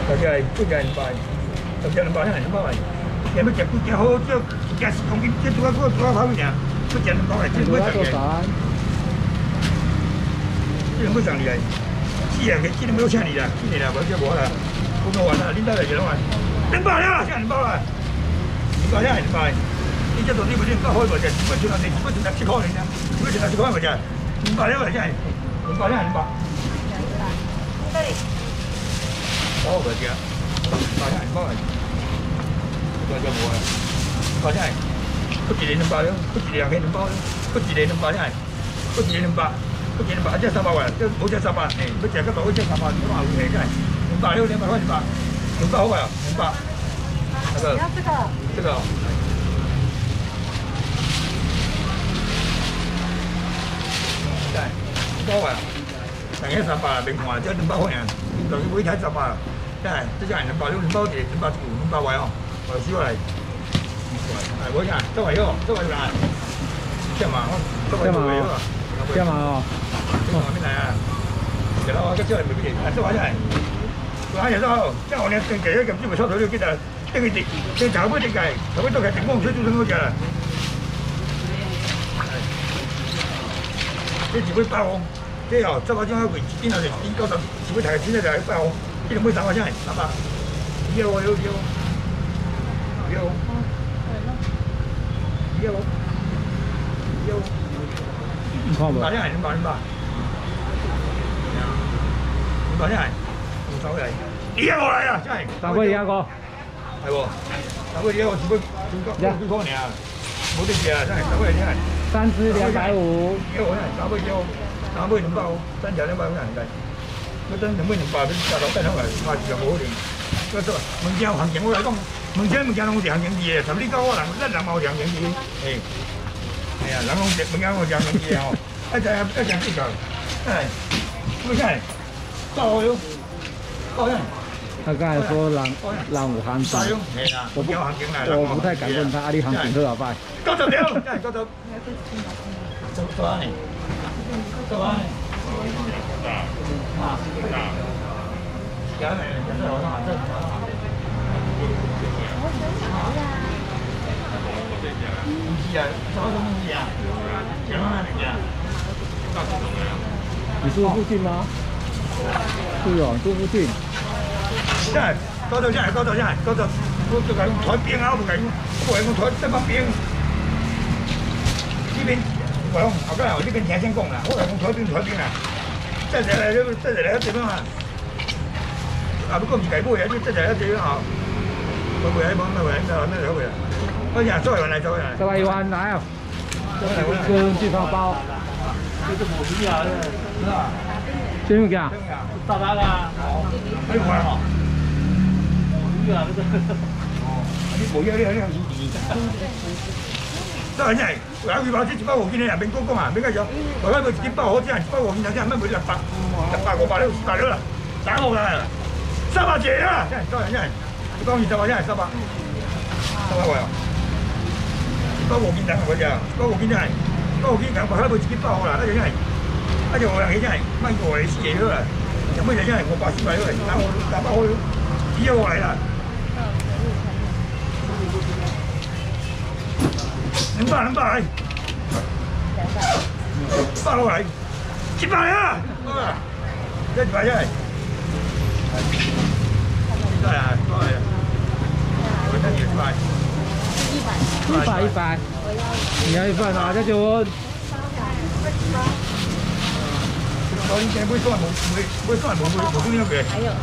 大概不加200，大概200还200块。要要食几件好，少一件10公斤，这拄啊跑去尔，不加200块，这不上去。这不上去来，是啊，这没有请你啦，今年啦，无叫我啦，我讲完啦，恁到来就拢完，200了，现在200了，200了200，你这东西不是200块无只，不存啊，不存17块呢，不存17块无只，200了现在，200了200。这里。好无只，200了200了，这就无啊，200了，不一个200了，不一个200了，不一个200了，不一个200。不见200，这300块，这无这300，哎，要食个大碗这300，这嘛有钱个，200了200块200好块啊，200。那个，这个，来，200块啊，大概300啦，别看，这200块啊，等于每台300啦，来，这家200了200一，215，200块哦，我收来，来，我看，这块有，这块有哪？这嘛，这块有啊。这嘛哦，这嘛咩来啊？这老我这叫人未必，这话真系，这下就好，这我呢定期一咁先咪收到了，记得定佢定炒杯定計，炒杯都係定光水做上嗰隻啦。這一杯8毫，這哦，執翻張一回邊頭就點90，一杯提錢咧就係8毫，呢兩杯3塊真係300，要要要。200真係200，200真係，唔走嚟，200嚟啊！真係3杯200個，係喎，3杯200個，只杯幾個呢？冇得食啊！真係3杯真係，3支250，200真係3杯200，3杯200好，3隻200好難計，嗰陣2杯200，價落低落嚟賣住又冇好掂。嗰陣門店行情我嚟講，門店攏是行情字嘅，甚至講咱人冇行情字，係。哎呀，人拢食物件我食物件哦，一隻幾嚿，哎，不是爆油，爆油。他刚才说让我行情，我不太敢问他，你行情多少块？90了，90。做安尼，做安尼。啊，有没？有这好像这。是啊，什么东西啊？讲哪里啊？你住附近吗？是哦，住附近。现在高头，我就讲台边啊，我讲台这把边，这边我讲后盖这边听先讲啦，我讲台边啦，再来这边啊，啊不过唔是改买啊，再来这边啊，我买冇那好个。我想做完来做完，做完来啊！跟地方包，这是冇鱼啊，是吧？真有㗎？大把啦，还有块哦，冇鱼啊，这个。哦，你冇鱼，你係魚。真係真係，有魚包即1包5斤咧，免講啊，免介紹。我睇佢1包好，真係1包5斤，真係乜冇100、100、500了，100了啦，300啦，300隻啦，真係真係，你講20塊真係300塊啊！包5斤等我只，包5斤真係，5斤咁我睇佢1包啦，那就真係，那就我人起真係，乜我嚟試嘢啦，有乜嘢真係我8、10塊嚟，打我打包去，只有我嚟啦。200嚟，8落嚟，700啊，100真係，真係啊，多嚟啊，我真係100。100，你要100啊？这就我。我以前没算，没算，冇中央嘅。還有。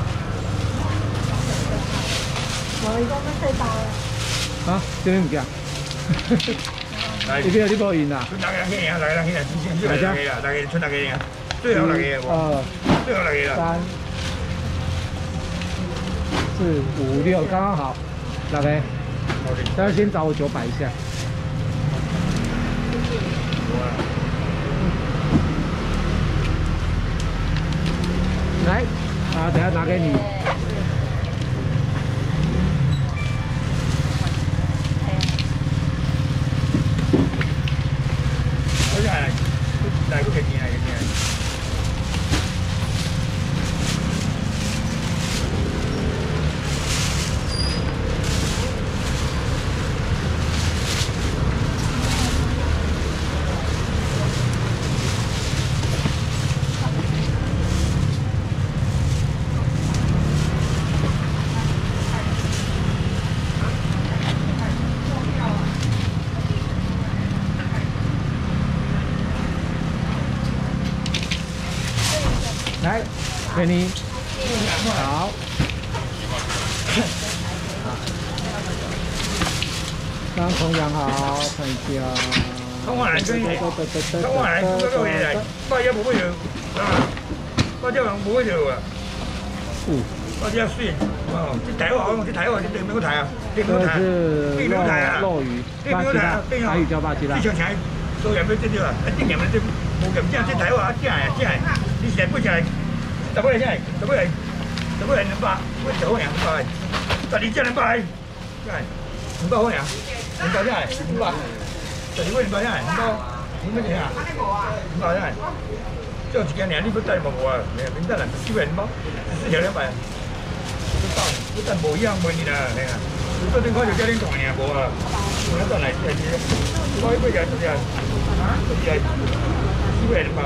我而家乜細包啊？啊？這邊唔見啊？呢邊有啲波現啊？春大嘅氣啊，大嘅氣啊，之前大家大嘅春大嘅啊，最後大嘅喎，最後大嘅啦。3、4、5、6，剛剛好，大概。但是先找我900一下。来，啊，等下拿给你。来个给你，来个给你。 陪你。好。刚重阳好，看一下。 通我来可以，通我来这个回来，大家不会有啊，大家不会有啊。大家水哦，这台湾这台湾这没有台啊，这没有台，这没有台啊， 肉鱼， 这没有台啊， 台语叫巴基拉。 你想想，所有要这条啊，这年这无咁正，这台湾啊正的正的，你现在不正的，十尾正的，十尾200，我10块200，12只200，正200块啊，200正的200，12尾200正的200，你们这啊，200正的，就一件尔，你不带无啊？明得啦，14尾200，14条200。不但无一样问你啦，嘿啊！你昨天看就叫恁讲尔，无啊？我来转来，这是，我一个人就是啊，就是啊，4尾200，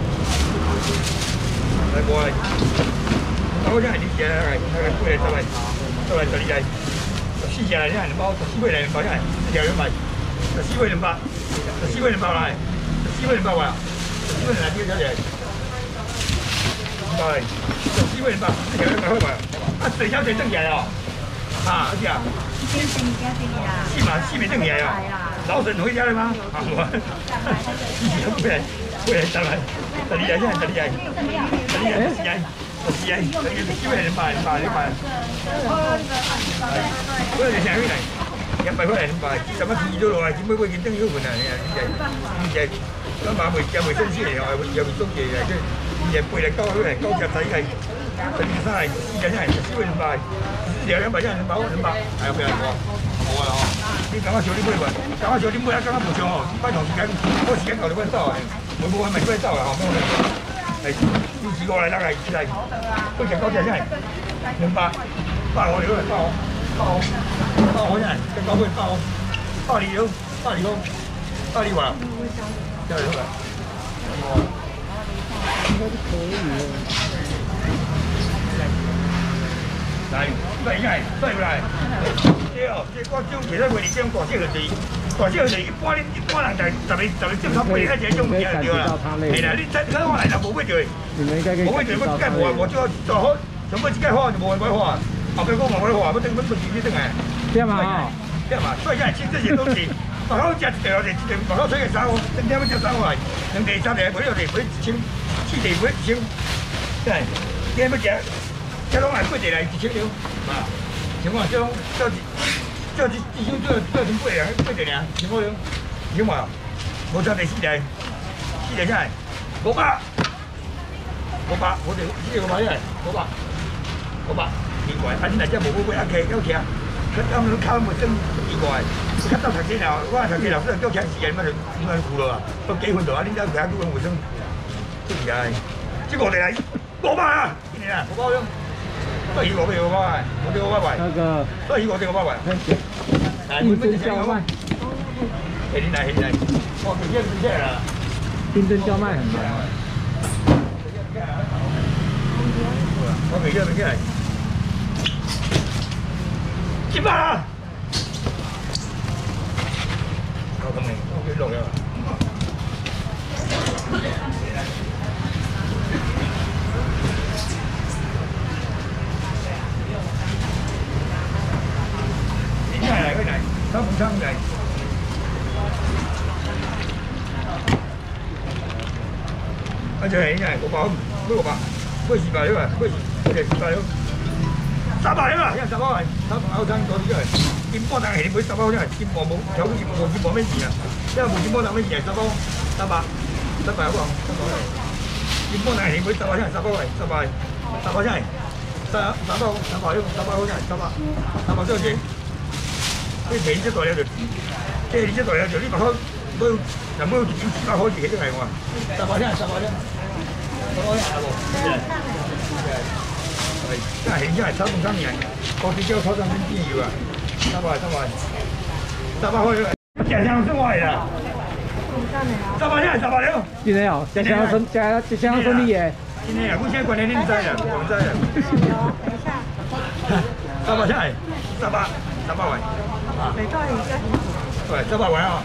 来无啊？我讲你写来，那个过来10来12来，4只来这样，14尾来200这样，4条200，14尾200，14尾200来，14尾200哇，14尾来几条来？14尾200，4条200块吧。啊，水小水挣起来哦，啊，而且啊，戏没挣起来哦，老沈回家了吗？啊，我，不然上来，这里来，这里来，7尾200，我就想起来，200块200，什么皮都落来，只不过已经挣一份啦，你这，咱妈未生气哦，又未中计啊，这8来9块9只仔个。12来4只真系14尾200，14条200真系200，系啊，俾人講，冇啊嗬。你咁少啲買，咁少啲買啊，咁無上哦。快同時間，我時間夠就快走啊，每係咪快走啊？嗬，係要試過嚟啦，係係。嗰隻真係200，包我哋都係包我真係，跟包佢包你了，包你話，真係好啦。應該都可以啊。来，对起来，对不来？对哦，这我种其他话，这种大小就是一般人在10种差不多，这种嘢就对啦。係啦，你睇我嚟就冇乜罪，冇乜罪，我梗係冇啊！我做好，做乜自己花就冇人買花，後邊講冇人花，乜自己整啊？ 對嘛？ 對嘛？所以現在吃這些東西，白口食一條白口水嘅3個，整天要食3個嚟，2地3地，每條地每1000，4地每1000，真係，今日要食。這攏係8地來1000條，啊！像我這種至少做成8地爾，1000塊條，1000塊，無3地4地真係500，我哋呢個買真係500，奇怪，反正大家無買啊，有錢，佢啱啱靠冇升奇怪，佢到頭先啊，我頭先老師叫錢時間乜就苦咯，都幾分鐘啊，你而家佢都冇升，真係，這個我哋嚟500啊，今年啊500樣。所以我俾500塊，我俾500塊。那個，所以我俾500塊。應徵叫賣。你嚟，我直接直接啦。應徵叫賣很難。我直接嚟。700啊！我同你，我幾落呀？三本倉嚟，而且呢500，每400了啊，每400了，300了啊，現在300塊，300澳餐多啲嘅，金波檔係每10包啫，金波冇，有金波咩事啊？因為冇金波檔咩事係300好唔好？金波檔係每10包啫，300塊，10包啫，300好啫，300多少錢？你平啲袋有就，即係你啲袋有就呢白開，冇又冇點700塊自己都係我，10塊啫，10塊啫係喎，係，真係真係3本3年，我哋叫炒上邊邊要啊，300開，家鄉生活嚟啦，300啫，300了， 今天哦，家鄉生意嘅， 今天啊，我現在關鍵你唔知啦，我唔知啦，300真係300塊。 每個人对，300塊啊！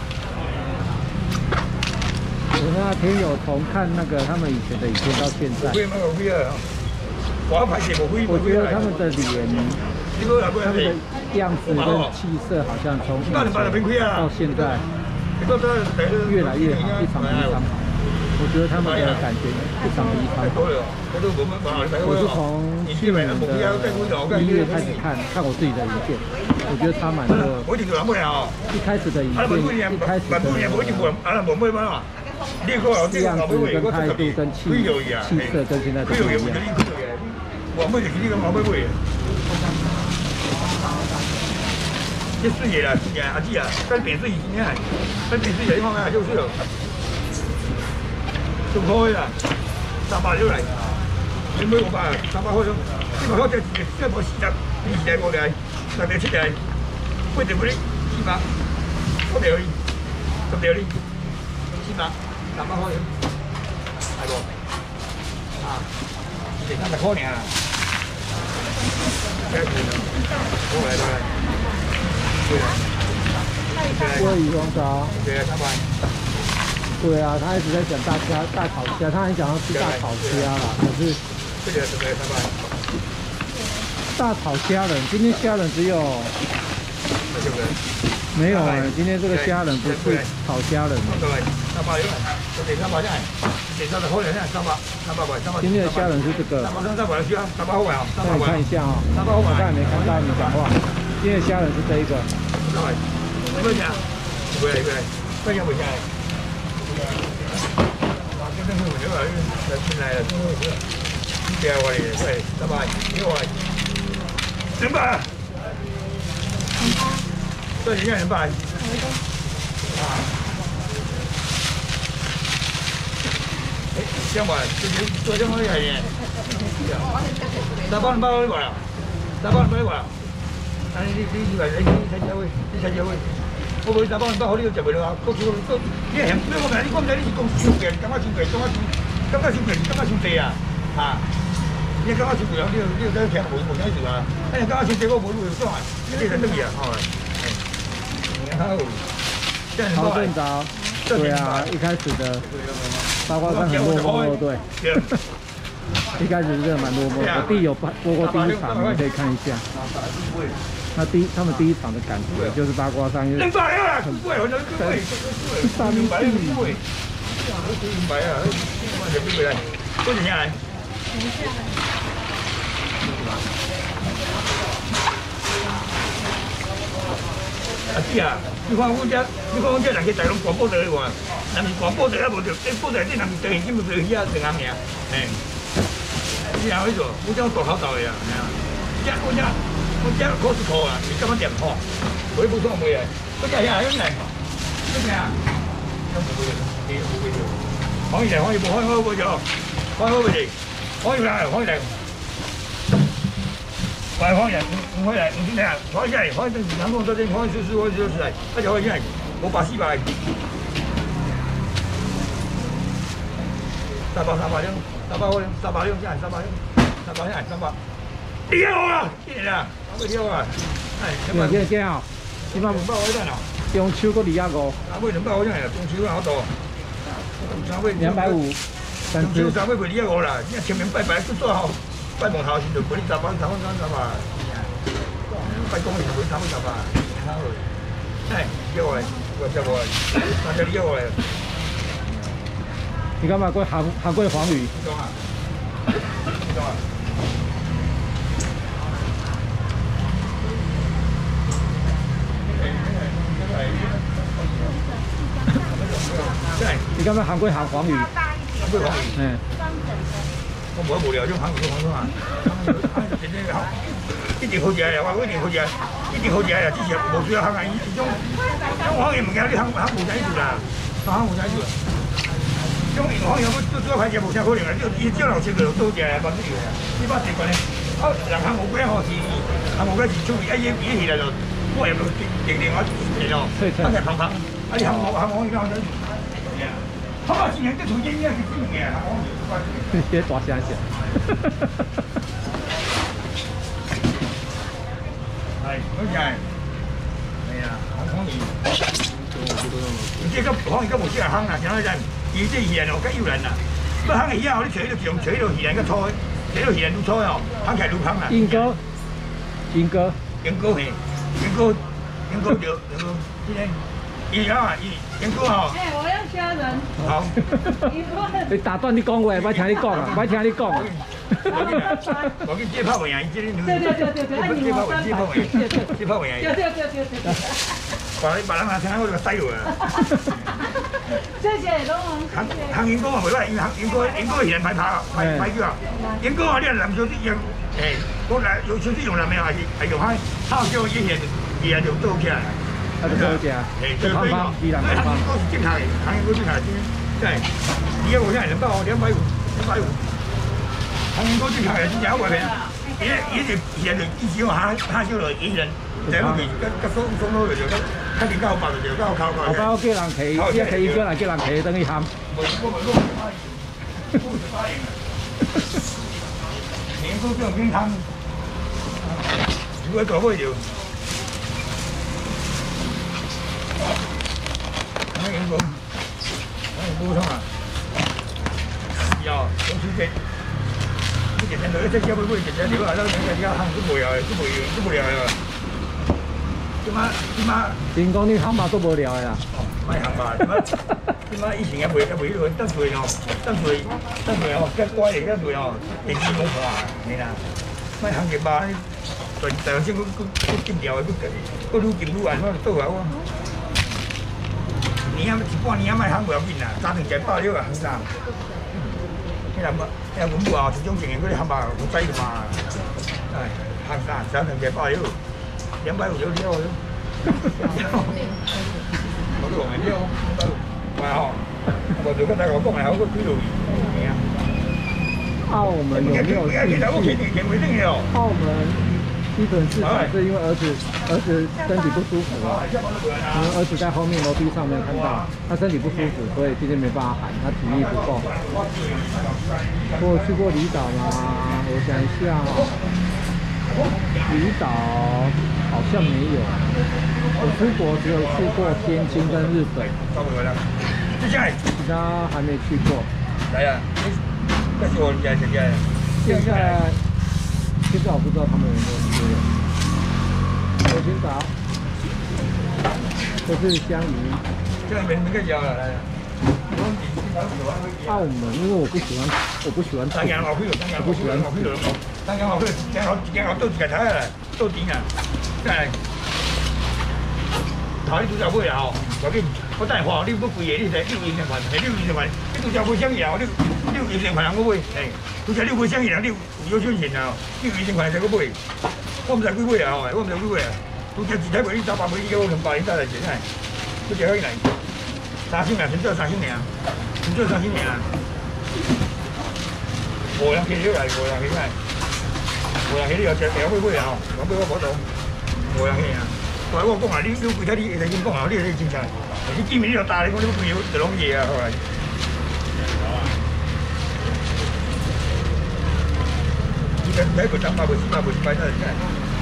我那天有同看那个他们以前的影片到现在。 有啊， 我排泄无灰。 我觉得他们的脸， 你过来过来。 他们的样子跟气色好像从以前到现在越来越好，一场比一场好。我觉得他们的感觉一场比一场好。我是从去年的1月开始看我自己的影片，我觉得差蛮多。一开始的影片，一开始的样子跟态度跟气色跟现在都不一样。 这水的啦，是啊，阿姊啊，咱变水是啥？咱变水的地方啊，就是了。就可以啦，300就来，你买500，300块钟，300块这无40，20来5来，6来7来，8条不哩400，我条哩，10条哩，400，300块钟，系无？啊，30块尔。过来过来。 鲑鱼红烧。对啊，他一直在讲大烤虾，他很想要吃大烤虾啦，可是大烤虾仁，今天虾仁只有没有哎，今天这个虾仁不是烤虾仁。今天的虾仁是这个。让你看一下啊，我刚才没看到你讲话。今天的虾仁是这一个。 200，这人家200。啊。哎，这样吧，做这么厉害呢？300你买啊？300你买啊？啊，你才交位，我无300你好，你就食袂落啊！你嫌咩？我唔知你是讲收贵，感觉收贵，感觉收贵，感觉收低啊！啊，你感觉收贵，你就听无啥意思啊！哎，感觉收低我无路爽啊！你在等伊啊，好。 好正早，对啊，一开始的八卦山很落寞，对。一开始是真的蛮落寞。我弟有播过第一场，你们可以看一下。他们第一场的感觉就是八卦山，因为很山地。阿姊啊，你看阮这人去台东广播台话，若是广播台啊无着，报台顶若是电视金无着鱼啊，成阿名，嘿。你后迄座，我这大口罩的啊，我这考试考啊，是咁样点吼，我不错袂啊，我这遐样来，这啥？这无袂，无袂着。可以无着，可以来。快放人，唔可以嚟，唔知咩啊？可以嚟，可以兩個多啲，可以少嚟，一就可以嚟，冇800四百。300張，300張，真係300。第一個啊，今年啊，第一個啊，係。幾幾號？起碼 200塊真啊。 中秋個200個。 3尾200塊真係，中秋好多。 250。 中秋3尾賣2個啦，因為前面拜拜都做好。拜門口先就嗰啲300，拜公嘅時候300，係1個嚟，3隻1個嚟。 你敢買過韓國黃魚？你敢買韓國黃魚？嗯。 我無聊，種韓國啊！一定好食呀！我一定好食，一定好食呀！只是無需要烘啊！伊種黃魚物件，你烘無啥意思啦，烘無啥意思。種黃魚要做歹食無啥可能啊！伊少人食就多食呀，冇水呀。你捌習慣咧？啊，人烘烏龜吼是烘烏龜是出味，伊起來就我也無定我食咯，啊係香，啊你烘黃魚香。好啊，今年這出煙應該是真嘅， 別大聲聲。 係，好似係。係啊，黃魚。唔知個黃魚個無適合烘啦，點解真？而即係魚人又緊要人啦。不烘魚啊，我哋除咗魚人個菜，除这个现愈粗哦，看起来愈香啊。 英哥，英哥， 英哥嘿，英哥就今天。 伊啊，英哥吼。 哎，我要虾仁。 好。 你打断你讲话，我听你讲啊，我听你讲。 我给接炮赢，伊这里女。 对， 接炮赢。 对。 把人拿听我就塞落啊。 谢谢龙王。 行英哥嘛袂歹，因为英哥现在歹叫啊。英哥啊，你南小弟用，我来有小弟用南面还是用海泡椒以前伊也就做起来。 啊，就好食，胖胖，依然胖胖。 都是正常的，行业都正常的，对。伊个无啥200哦，250。行业都正常的，真正好卖片。伊就现在以前下少了，伊人在后面甲松落就较较较白就较靠靠。 后摆我叫人摕，伊摕伊过来叫人摕等去烘。年糕这种冰汤，如果做不就。 那员工，补充啊，要公司这，你今天这这交不会，今天你话那那个行都无聊的，都无聊的。即马， 人讲你行嘛都无聊的啦。 哦，卖行嘛，即马以前也袂落，等做哦，再乖一点做哦，电视冇看啊，你啦，卖行业吧，但先佫进调的，佫愈进愈暗，我倒来我。 年啊，一半年啊，卖行袂要紧啦，3顿食饱了啊，行啥？迄个阮母啊，一种情形，佫咧行吧，有仔嘛，哎，行啥？3顿食饱了，250了了。我都讲的了，哇吼，我就跟大家讲的，我几路去。 澳门有没有兴趣？澳门。 基本市场是因为儿子身体不舒服啊，因为儿子在后面楼梯上面看到他身体不舒服，所以今天没办法喊，他体力不够。我有去过离岛吗？我想一下哦，离岛好像没有。我出国只有去过天津跟日本，其他还没去过。 来呀，这是我家现在。 现在我不知道他们有没有吃了。我先找，这是香鱼。 这个没个椒了，来。 澳门，因为我不喜欢三洋老皮肉，三洋老皮肉，三洋老皮肉，一间倒一个菜来，倒甜啊，再来。头你拄则买啊吼，我紧，我等下话你要贵个，你才620块，你620块，你拄则买啥物啊？你620块人我买，嘿，拄则你买啥物人？你有小钱啊？620块才我买，我唔知几买啊吼，我唔知几买啊。拄则一台卖你300块，你叫我200，你再来钱哎，不只可以来，300尔，纯做300尔，纯做300尔。无人起了来，无人起来，无人起你又只条买啊吼，我买我无到，无人起啊。 我讲啊，你贵睇你会先讲啊，你係正常。你見面你就打你講你貴就攞嘢啊，係咪？依家睇佢300倍、400倍、500真係。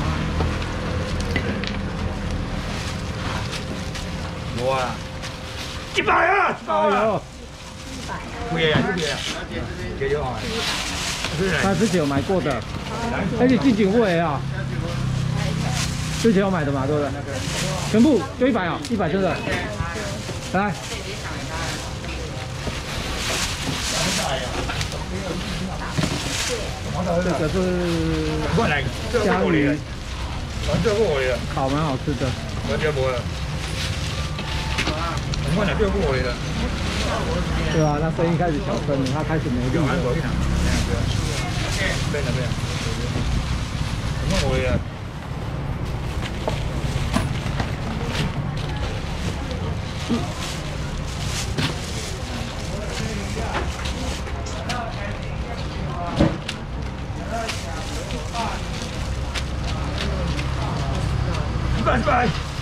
冇啊！100啊！100啊！貴啊！貴啊！幾多啊？ 他之前有买过的，而且近景味啊。 之前有买的嘛，对不对？全部就100啊，100真的。来，这个是香鱼，烤蛮好吃的。对啊，那声音开始小声了，它开始没力了。 拜拜。